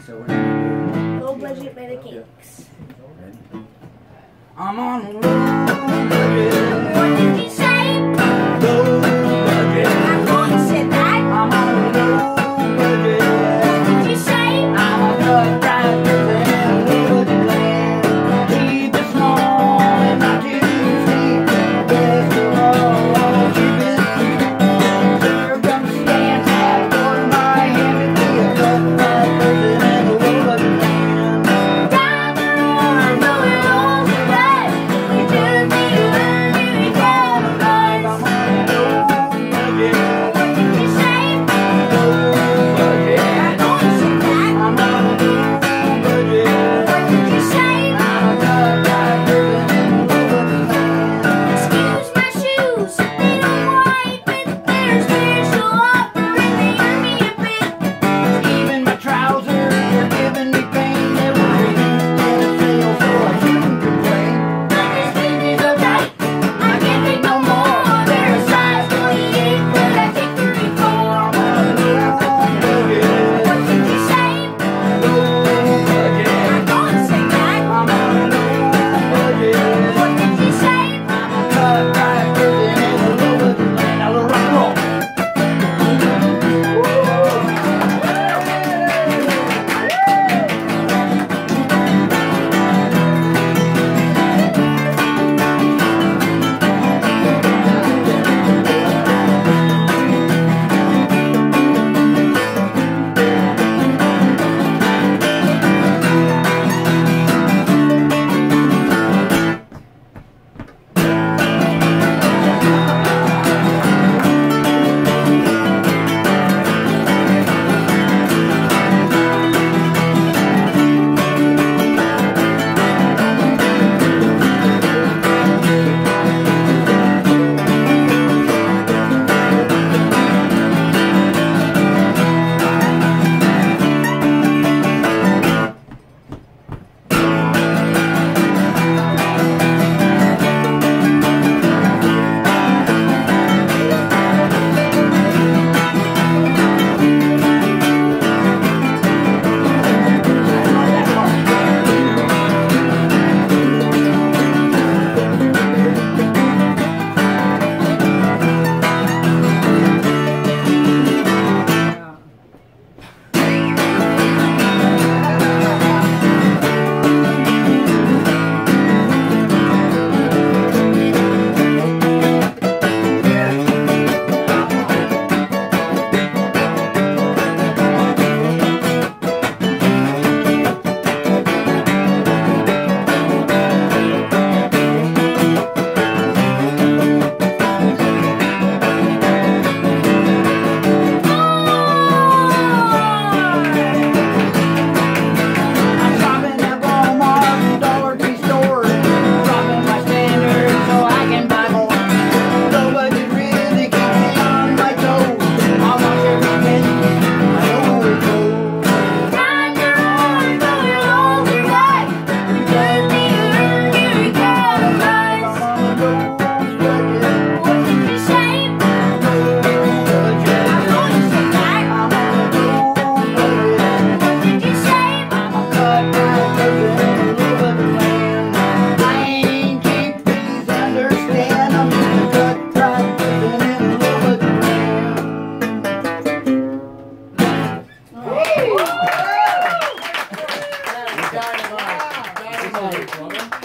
so we're gonna Low budget by the Kinks. Ready? I'm on a low budget. What did you say? Low budget. I thought you said that. I'm on a low budget. What did you say? I'm a good guy living in a low budget land. Keep it small and not too steep. Best of all, keep it cheap. Here comes the dance hat for my hand to be a good guy living in a low budget land. Down the road, going on the right. We just need to learn to be capitalized. I'm on a low budget. What did you say? Low budget. I thought you said that. I'm on a low budget. What did you say? I'm a good guy living in a low budget land. Excuse my shoes, they don't quite fit. They're special offer and they hurt me a bit. Even my trousers are giving me pain. They were reduced in a sale, so I shouldn't complain. But this fit is so tight, I can't take no more. They're a size 28, but I take 34. I'm on a low budget. What did you say? Low budget. I thought you said that. I'm on a low budget. What did you say? I'm a good guy living in a low budget land. Now let's rock and roll. I'm shopping at Walmart and Dollar Tree stores, dropping my standards so I can buy more. Low budget really keeps me on my toes. I watch every penny, I know where it goes. Time to roll, throw your loads your way. You just need to learn to be capitalized. I'm on a low budget. What did you say? Low budget. I thought you said that. I'm on a low budget. What did you say? I'm a good guy living in a low budget land. I ain't cheap, please understand. I'm just a good guy living in a low budget land. Dynamite.